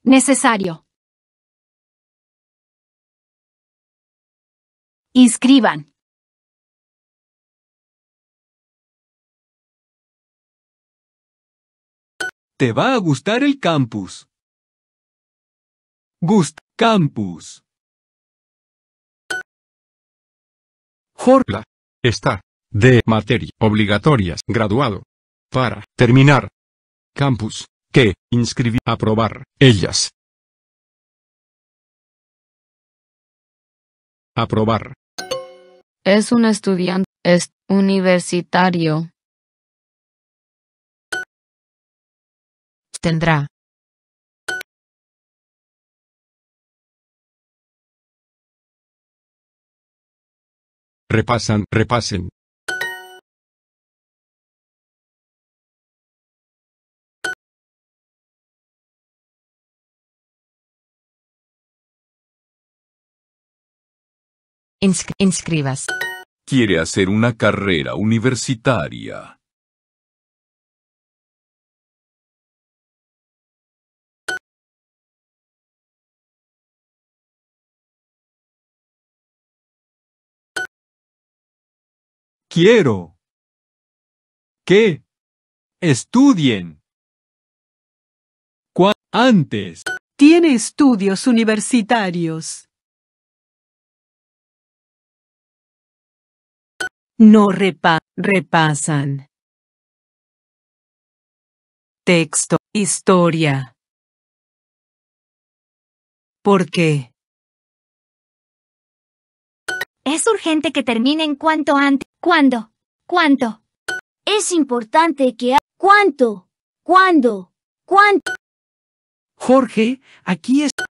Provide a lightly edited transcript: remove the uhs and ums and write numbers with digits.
Necesario. Inscriban. Te va a gustar el campus. Campus. Jorla. Está. De materia obligatorias. Graduado. Para terminar. Campus. Que. Inscribir. Aprobar. Ellas. Aprobar. Es un estudiante. Es universitario. Tendrá. Repasen. Inscribas. Quiere hacer una carrera universitaria. Quiero que estudien. Antes. Tiene estudios universitarios. No repasan. Texto, historia. ¿Por qué? Es urgente que terminen cuanto antes. ¿Cuándo? ¿Cuánto? Es importante que... ¿Cuánto? ¿Cuándo? ¿Cuánto? Jorge, aquí es...